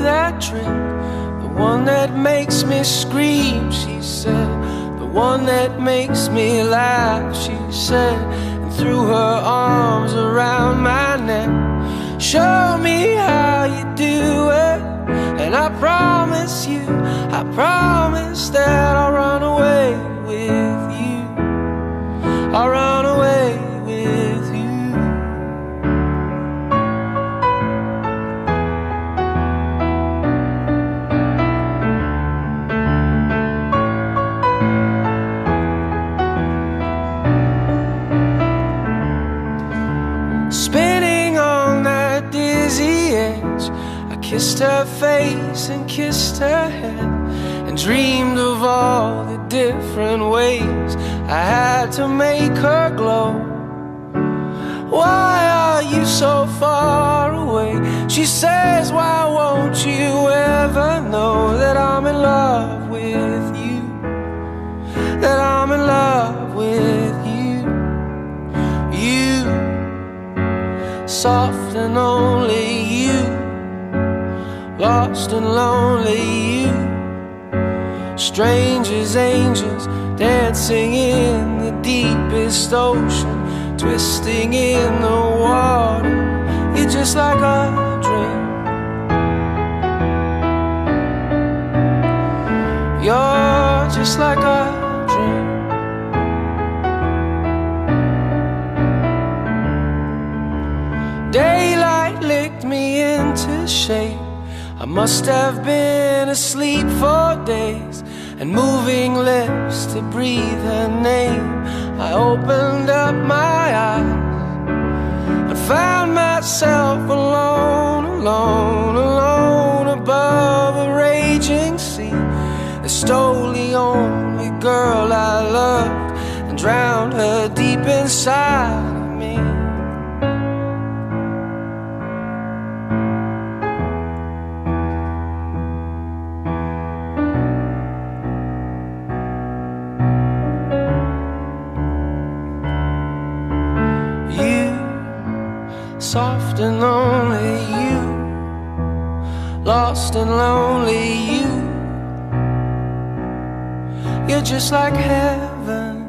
that drink, the one that makes me scream, she said, the one that makes me laugh, she said, and threw her arms around my neck. Show me how you do it, and I promise you, I promise that I'll run away with you. I'll run away with you. Spinning on that dizzy edge, I kissed her face and kissed her head, and dreamed of all the different ways I had to make her glow. Why are you so far away? She says, why won't you ever know that I'm in love with you? That I'm in love with you. You, soft and only you, lost and lonely you, strange as angels dancing in the deepest ocean, twisting in the water. You're just like a dream. You're just like a dream. Daylight licked me into shape. I must have been asleep for days, and moving lips to breathe her name. I opened up my eyes and found myself alone, alone, alone above a raging sea that stole the only girl I loved and drowned her deep inside of me. Soft and only you, lost and lonely you. You're just like heaven.